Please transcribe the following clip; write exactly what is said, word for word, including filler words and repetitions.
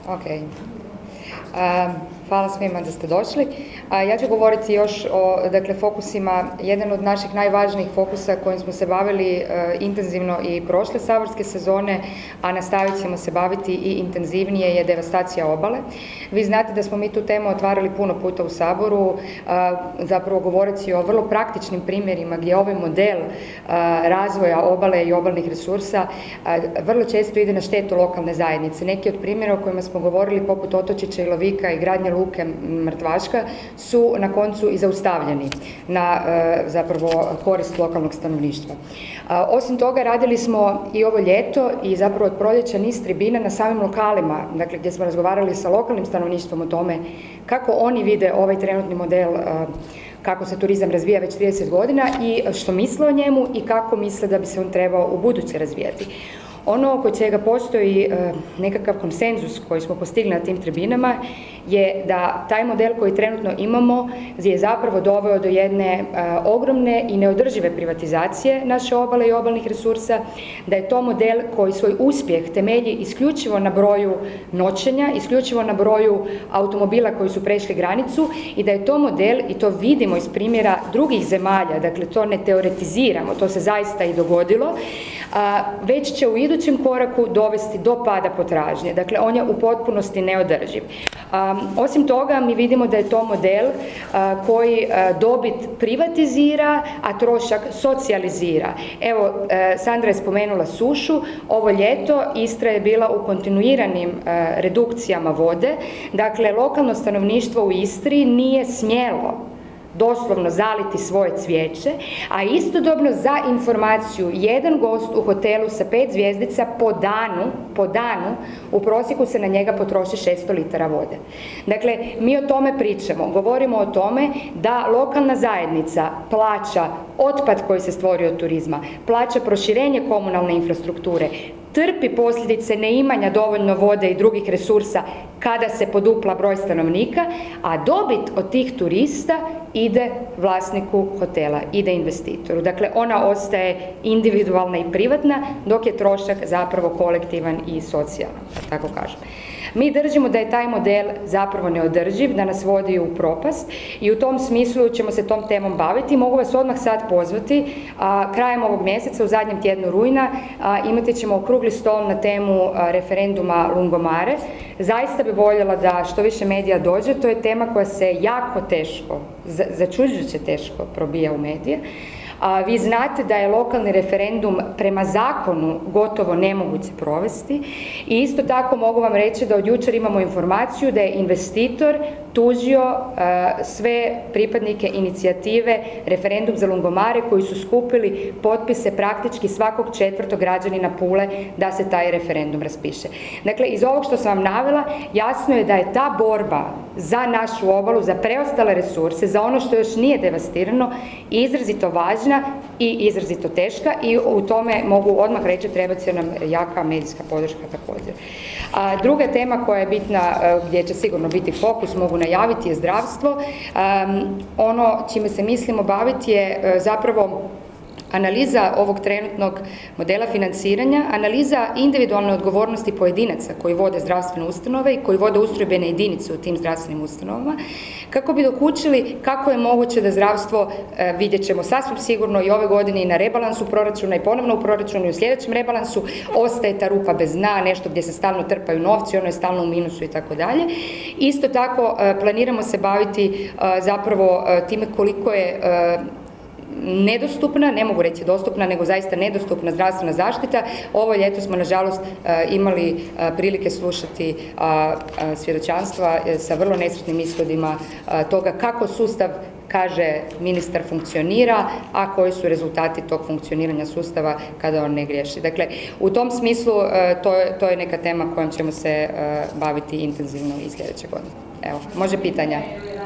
Ok. Hvala svima da ste došli. Ja ću govoriti još o dakle, fokusima. Jedan od naših najvažnijih fokusa kojim smo se bavili intenzivno i prošle saborske sezone, a nastavit ćemo se baviti i intenzivnije, je devastacija obale. Vi znate da smo mi tu temu otvarali puno puta u Saboru, zapravo govoreći o vrlo praktičnim primjerima gdje ovaj model razvoja obale i obalnih resursa vrlo često ide na štetu lokalne zajednice. Neki od primjera o kojima smo govorili, poput Otočića i Lovika i gradnje luke Mrtvaška, su na koncu i zaustavljeni na zapravo korist lokalnog stanovništva. Osim toga, radili smo i ovo ljeto i zapravo od proljeća niz tribina na samim lokalima, dakle gdje smo razgovarali sa lokalnim stanovništvom o tome kako oni vide ovaj trenutni model, kako se turizam razvija već trideset godina i što misle o njemu i kako misle da bi se on trebao u buduće razvijati. Ono oko čega postoji nekakav konsenzus koji smo postigli na tim tribinama je da taj model koji trenutno imamo je zapravo doveo do jedne ogromne i neodržive privatizacije naše obale i obalnih resursa, da je to model koji svoj uspjeh temelji isključivo na broju noćenja, isključivo na broju automobila koji su prešli granicu i da je to model, i to vidimo iz primjera drugih zemalja, dakle to ne teoretiziramo, to se zaista i dogodilo, već će u idućem koraku dovesti do pada potražnje. Dakle, on je u potpunosti neodrživ. Osim toga, mi vidimo da je to model koji dobit privatizira, a trošak socijalizira. Evo, Sandra je spomenula sušu. Ovo ljeto Istra je bila u kontinuiranim redukcijama vode. Dakle, lokalno stanovništvo u Istri nije smjelo doslovno zaliti svoje cvijeće, a istodobno za informaciju jedan gost u hotelu sa pet zvjezdica po danu, po danu u prosjeku se na njega potroši šesto litara vode. Dakle, mi o tome pričamo, govorimo o tome da lokalna zajednica plaća otpad koji se stvori od turizma, plaća proširenje komunalne infrastrukture, trpi posljedice neimanja dovoljno vode i drugih resursa kada se podupla broj stanovnika, a dobit od tih turista ide vlasniku hotela, ide investitoru. Dakle, ona ostaje individualna i privatna, dok je trošak zapravo kolektivan i socijalan, tako kažem. Mi držimo da je taj model zapravo neodrživ, da nas vodi u propast i u tom smislu ćemo se tom temom baviti. Mogu vas odmah sad pozvati, a, krajem ovog mjeseca, u zadnjem tjednu rujna, a, imati ćemo okrugli stol na temu a, referenduma Lungomare. Zaista bi voljela da što više medija dođe, to je tema koja se jako teško, začuđujuće teško probija u medije. A vi znate da je lokalni referendum prema zakonu gotovo nemoguće provesti i isto tako mogu vam reći da od jučer imamo informaciju da je investitor tužio uh, sve pripadnike inicijative Referendum za Lungomare koji su skupili potpise praktički svakog četvrtog građanina Pule da se taj referendum raspiše. Dakle, iz ovog što sam vam navela, jasno je da je ta borba za našu obalu, za preostale resurse, za ono što još nije devastirano, izrazito važna i izrazito teška i u tome mogu odmah reći treba će nam jaka medijska podrška također. A, druga tema koja je bitna, gdje će sigurno biti fokus, mogu najaviti, je zdravstvo. Um, ono čime se mislimo baviti je zapravo analiza ovog trenutnog modela financiranja, analiza individualne odgovornosti pojedinaca koji vode zdravstvene ustanove i koji vode ustrojbene jedinice u tim zdravstvenim ustanovama, kako bi dokučili kako je moguće da zdravstvo, e, vidjet ćemo sasvim sigurno i ove godine i na rebalansu proračuna i ponovno u proračunu i u sljedećem rebalansu, ostaje ta rupa bez dna, nešto gdje se stalno trpaju novci, ono je stalno u minusu i tako dalje. Isto tako e, planiramo se baviti e, zapravo e, time koliko je e, nedostupna, ne mogu reći dostupna, nego zaista nedostupna zdravstvena zaštita. Ovo ljeto smo, nažalost, imali prilike slušati svjedočanstva sa vrlo nesretnim ishodima toga kako sustav, kaže ministar, funkcionira, a koji su rezultati tog funkcioniranja sustava kada on ne griješi. Dakle, u tom smislu to je, to je neka tema kojom ćemo se baviti intenzivno i sljedeće godine. Evo, može pitanja?